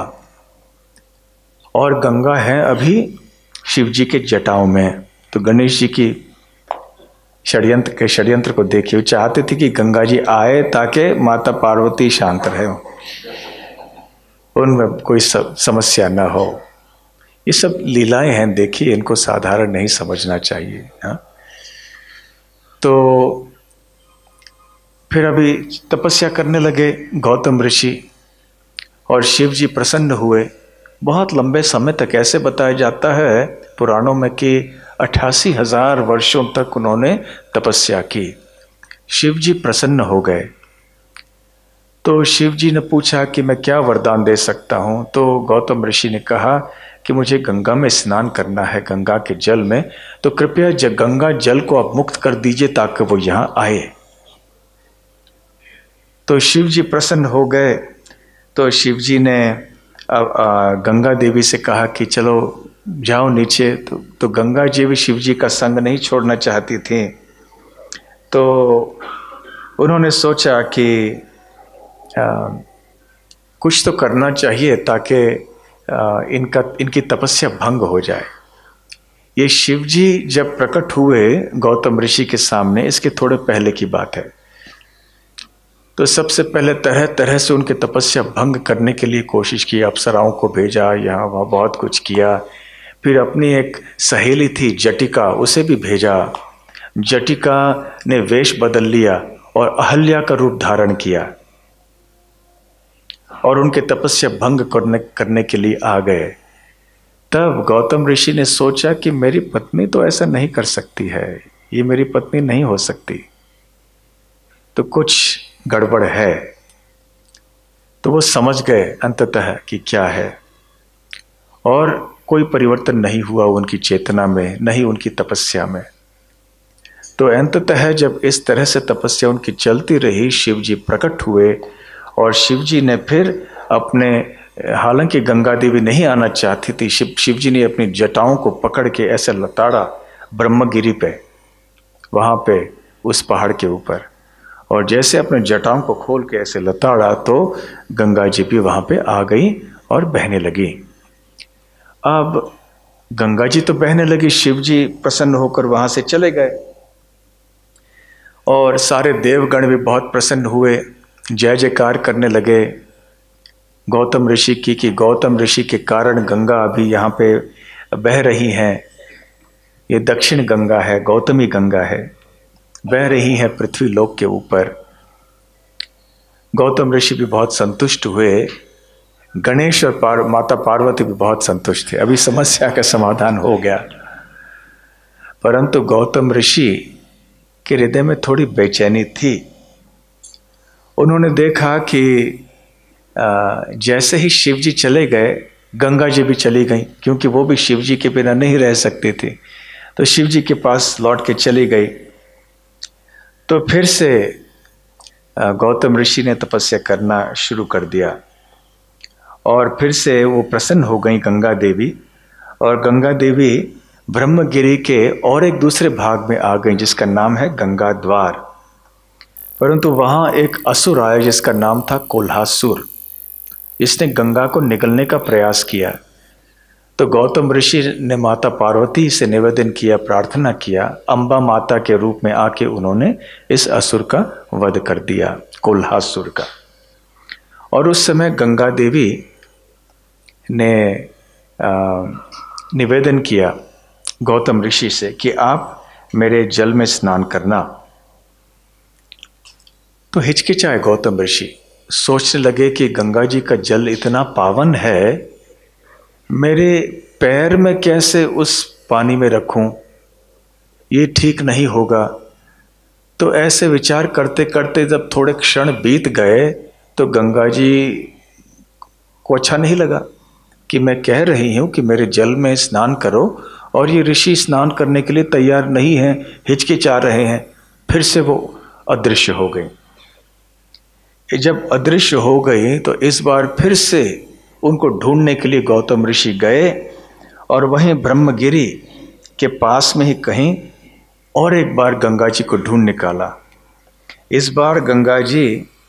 और गंगा है अभी शिव जी के जटाओं में। तो गणेश जी की षड्यंत्र के षड्यंत्र को देखिए, वो चाहते थे कि गंगा जी आए ताकि माता पार्वती शांत रहे, उनमें कोई समस्या न हो। ये सब लीलाएं हैं, देखिए, इनको साधारण नहीं समझना चाहिए। हाँ, तो फिर अभी तपस्या करने लगे गौतम ऋषि और शिव जी प्रसन्न हुए। बहुत लंबे समय तक, ऐसे बताया जाता है पुराणों में कि अट्ठासी हजार वर्षों तक उन्होंने तपस्या की। शिव जी प्रसन्न हो गए। तो शिव जी ने पूछा कि मैं क्या वरदान दे सकता हूँ। तो गौतम ऋषि ने कहा कि मुझे गंगा में स्नान करना है, गंगा के जल में, तो कृपया गंगा जल को आप मुक्त कर दीजिए ताकि वो यहाँ आए। तो शिव जी प्रसन्न हो गए। तो शिव जी ने गंगा देवी से कहा कि चलो जाओ नीचे। तो, तो गंगा जी भी शिव जी का संग नहीं छोड़ना चाहती थी। तो उन्होंने सोचा कि आ, कुछ तो करना चाहिए ताकि इनका इनकी तपस्या भंग हो जाए। ये शिव जी जब प्रकट हुए गौतम ऋषि के सामने, इसके थोड़े पहले की बात है, तो सबसे पहले तरह तरह से उनके तपस्या भंग करने के लिए कोशिश की। अप्सराओं को भेजा, यहाँ वहाँ बहुत कुछ किया। फिर अपनी एक सहेली थी जटिका, उसे भी भेजा। जटिका ने वेश बदल लिया और अहल्या का रूप धारण किया और उनके तपस्या भंग करने करने के लिए आ गए। तब गौतम ऋषि ने सोचा कि मेरी पत्नी तो ऐसा नहीं कर सकती है, ये मेरी पत्नी नहीं हो सकती, तो कुछ गड़बड़ है। तो वो समझ गए अंततः कि क्या है, और कोई परिवर्तन नहीं हुआ उनकी चेतना में, नहीं उनकी तपस्या में। तो अंततः जब इस तरह से तपस्या उनकी चलती रही, शिव जी प्रकट हुए और शिव जी ने फिर अपने, हालांकि गंगा देवी नहीं आना चाहती थी, शिव शिव जी ने अपनी जटाओं को पकड़ के ऐसे लताड़ा ब्रह्मगिरी पे, वहाँ पे उस पहाड़ के ऊपर, और जैसे अपने जटाओं को खोल के ऐसे लताड़ा तो गंगा जी भी वहाँ पे आ गई और बहने लगी। अब गंगा जी तो बहने लगी, शिव जी प्रसन्न होकर वहाँ से चले गए और सारे देवगण भी बहुत प्रसन्न हुए, जय जयकार करने लगे गौतम ऋषि की कि गौतम ऋषि के कारण गंगा अभी यहाँ पे बह रही हैं। ये दक्षिण गंगा है, गौतमी गंगा है, बह रही है पृथ्वी लोक के ऊपर। गौतम ऋषि भी बहुत संतुष्ट हुए, गणेश और पार, माता पार्वती भी बहुत संतुष्ट थे, अभी समस्या का समाधान हो गया। परंतु गौतम ऋषि के हृदय में थोड़ी बेचैनी थी। उन्होंने देखा कि जैसे ही शिव जी चले गए, गंगा जी भी चली गई, क्योंकि वो भी शिव जी के बिना नहीं रह सकती थी, तो शिव जी के पास लौट के चली गई। तो फिर से गौतम ऋषि ने तपस्या करना शुरू कर दिया और फिर से वो प्रसन्न हो गई गंगा देवी, और गंगा देवी ब्रह्मगिरी के और एक दूसरे भाग में आ गई जिसका नाम है गंगा द्वार। परंतु वहाँ एक असुर आया जिसका नाम था कोल्हासुर। इसने गंगा को निगलने का प्रयास किया। तो गौतम ऋषि ने माता पार्वती से निवेदन किया, प्रार्थना किया, अम्बा माता के रूप में आके उन्होंने इस असुर का वध कर दिया, कोल्हासुर का। और उस समय गंगा देवी ने आ, निवेदन किया गौतम ऋषि से कि आप मेरे जल में स्नान करना। तो हिचकिचाए गौतम ऋषि, सोचने लगे कि गंगा जी का जल इतना पावन है, मेरे पैर में कैसे उस पानी में रखूं, ये ठीक नहीं होगा। तो ऐसे विचार करते करते जब थोड़े क्षण बीत गए तो गंगा जी को अच्छा नहीं लगा कि मैं कह रही हूं कि मेरे जल में स्नान करो और ये ऋषि स्नान करने के लिए तैयार नहीं हैं, हिचकिचा रहे हैं। फिर से वो अदृश्य हो गई। जब अदृश्य हो गई तो इस बार फिर से उनको ढूंढने के लिए गौतम ऋषि गए और वहीं ब्रह्मगिरी के पास में ही कहीं और एक बार गंगा जी को ढूंढ निकाला। इस बार गंगा जी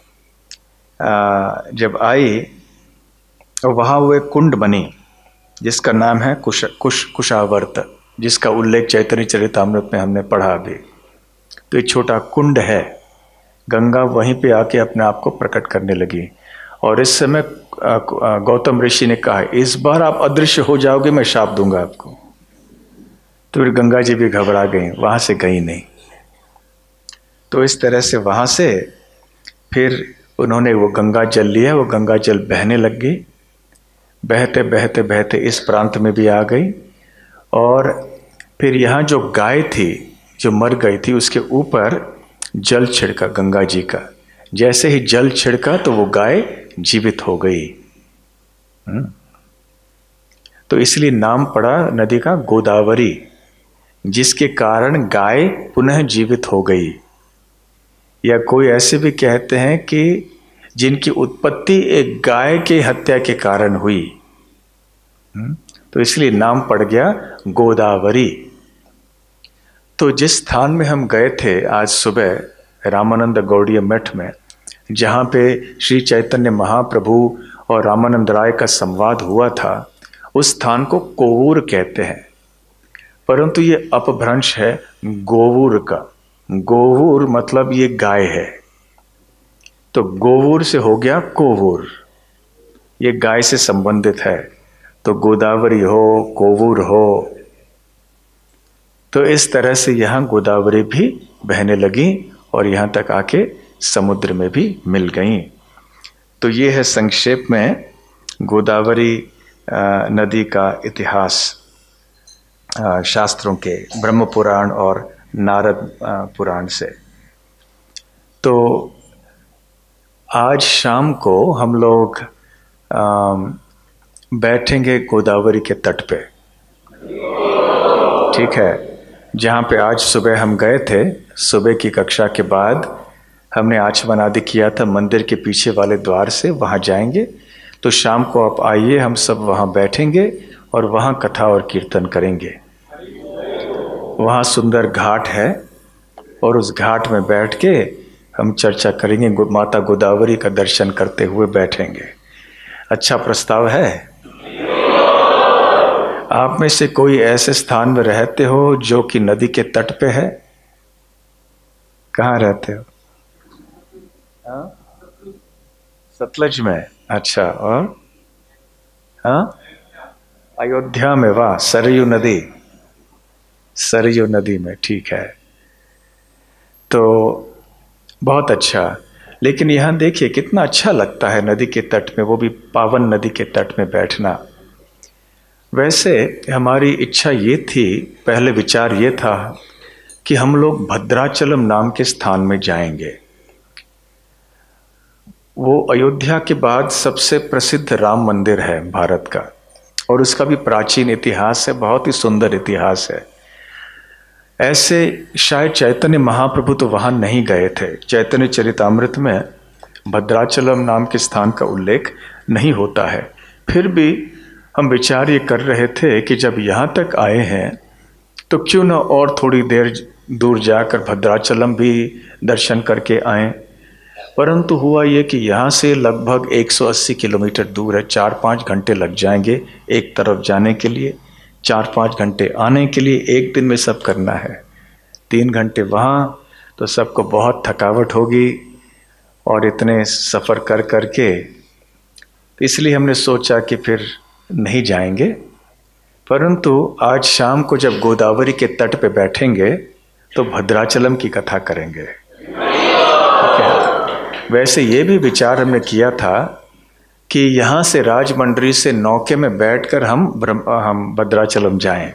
जब आई तो वहाँ वो एक कुंड बनी जिसका नाम है कुश कुश कुशावर्त, जिसका उल्लेख चैतन्य चरितामृत में हमने पढ़ा अभी। तो एक छोटा कुंड है, गंगा वहीं पे आके अपने आप को प्रकट करने लगी। और इस समय गौतम ऋषि ने कहा, इस बार आप अदृश्य हो जाओगे, मैं शाप दूंगा आपको। तो फिर गंगा जी भी घबरा गई, वहाँ से गई नहीं। तो इस तरह से वहाँ से फिर उन्होंने वो गंगा जल लिया, वो गंगा जल बहने लग गई। बहते बहते बहते इस प्रांत में भी आ गई और फिर यहाँ जो गाय थी जो मर गई थी उसके ऊपर जल छिड़का गंगा जी का। जैसे ही जल छिड़का तो वो गाय जीवित हो गई। तो इसलिए नाम पड़ा नदी का गोदावरी, जिसके कारण गाय पुनः जीवित हो गई। या कोई ऐसे भी कहते हैं कि जिनकी उत्पत्ति एक गाय के हत्या के कारण हुई, तो इसलिए नाम पड़ गया गोदावरी। तो जिस स्थान में हम गए थे आज सुबह रामानंद गौड़ीय मठ में, जहाँ पे श्री चैतन्य महाप्रभु और रामानंद राय का संवाद हुआ था, उस स्थान को कोवूर कहते हैं, परंतु ये अपभ्रंश है गोवूर का। गोवूर मतलब ये गाय है, तो गोवूर से हो गया कोवूर, ये गाय से संबंधित है। तो गोदावरी हो, कोवूर हो, तो इस तरह से यहाँ गोदावरी भी बहने लगी और यहाँ तक आके समुद्र में भी मिल गई। तो ये है संक्षेप में गोदावरी नदी का इतिहास शास्त्रों के, ब्रह्म पुराण और नारद पुराण से। तो आज शाम को हम लोग बैठेंगे गोदावरी के तट पे। ठीक है। जहाँ पे आज सुबह हम गए थे, सुबह की कक्षा के बाद हमने आचमन आदि किया था मंदिर के पीछे वाले द्वार से, वहाँ जाएंगे। तो शाम को आप आइए, हम सब वहाँ बैठेंगे और वहाँ कथा और कीर्तन करेंगे। वहाँ सुंदर घाट है और उस घाट में बैठ के हम चर्चा करेंगे, माता गोदावरी का दर्शन करते हुए बैठेंगे। अच्छा प्रस्ताव है? आप में से कोई ऐसे स्थान में रहते हो जो कि नदी के तट पे है? कहाँ रहते हो? हाँ? सतलज में। अच्छा, और हाँ, अयोध्या में। वाह, सरयू नदी, सरयू नदी में, ठीक है। तो बहुत अच्छा। लेकिन यहाँ देखिए कितना अच्छा लगता है नदी के तट में, वो भी पावन नदी के तट में बैठना। वैसे हमारी इच्छा ये थी, पहले विचार ये था कि हम लोग भद्राचलम नाम के स्थान में जाएंगे। वो अयोध्या के बाद सबसे प्रसिद्ध राम मंदिर है भारत का, और उसका भी प्राचीन इतिहास है, बहुत ही सुंदर इतिहास है। ऐसे शायद चैतन्य महाप्रभु तो वहाँ नहीं गए थे। चैतन्य चरितामृत में भद्राचलम नाम के स्थान का उल्लेख नहीं होता है। फिर भी हम विचार ये कर रहे थे कि जब यहाँ तक आए हैं तो क्यों न और थोड़ी देर दूर जाकर भद्राचलम भी दर्शन करके आएं। परंतु हुआ ये कि यहाँ से लगभग एक सौ अस्सी किलोमीटर दूर है, चार पाँच घंटे लग जाएंगे एक तरफ जाने के लिए, चार पाँच घंटे आने के लिए। एक दिन में सब करना है, तीन घंटे वहाँ, तो सबको बहुत थकावट होगी और इतने सफ़र कर कर के, इसलिए हमने सोचा कि फिर नहीं जाएंगे। परंतु आज शाम को जब गोदावरी के तट पे बैठेंगे तो भद्राचलम की कथा करेंगे। वैसे ये भी विचार हमने किया था कि यहाँ से राजमंड्री से नौके में बैठकर हम हम भद्राचलम जाएं,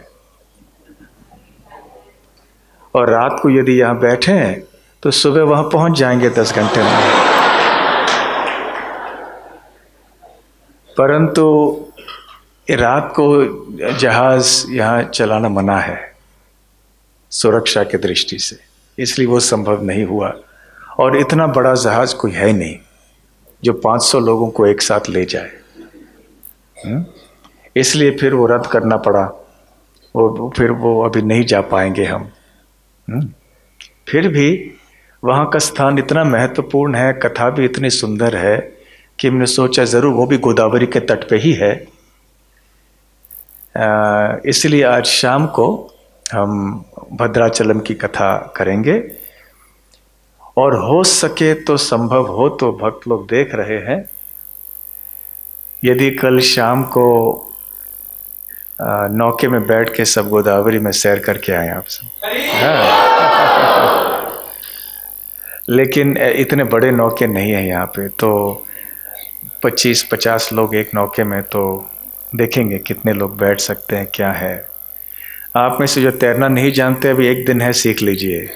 और रात को यदि यहाँ बैठें तो सुबह वहाँ पहुँच जाएंगे दस घंटे में। परंतु रात को जहाज़ यहाँ चलाना मना है सुरक्षा की दृष्टि से, इसलिए वो संभव नहीं हुआ। और इतना बड़ा जहाज़ कोई है नहीं जो पाँच सौ लोगों को एक साथ ले जाए, इसलिए फिर वो रद्द करना पड़ा। वो फिर वो अभी नहीं जा पाएंगे हम। फिर भी वहाँ का स्थान इतना महत्वपूर्ण है, कथा भी इतनी सुंदर है कि हमने सोचा ज़रूर वो भी गोदावरी के तट पे ही है। इसलिए आज शाम को हम भद्राचलम की कथा करेंगे, और हो सके तो संभव हो तो भक्त लोग देख रहे हैं, यदि कल शाम को नौके में बैठ के सब गोदावरी में सैर करके आए आप सब। हाँ। लेकिन इतने बड़े नौके नहीं हैं यहाँ पे, तो पच्चीस पचास लोग एक नौके में, तो देखेंगे कितने लोग बैठ सकते हैं, क्या है। आप में से जो तैरना नहीं जानते, अभी एक दिन है, सीख लीजिए।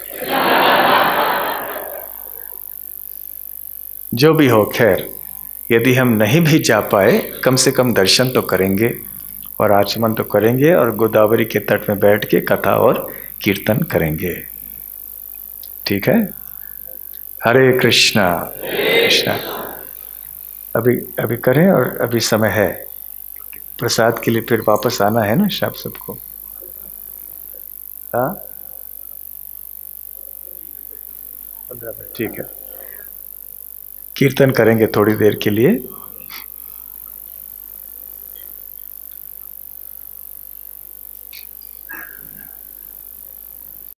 जो भी हो, खैर, यदि हम नहीं भी जा पाए, कम से कम दर्शन तो करेंगे और आचमन तो करेंगे, और गोदावरी के तट में बैठ के कथा और कीर्तन करेंगे। ठीक है? हरे कृष्णा कृष्णा। अभी अभी करें, और अभी समय है प्रसाद के लिए, फिर वापस आना है ना शाम सबको। हाँ, पंद्रह मिनट, ठीक है। कीर्तन करेंगे थोड़ी देर के लिए।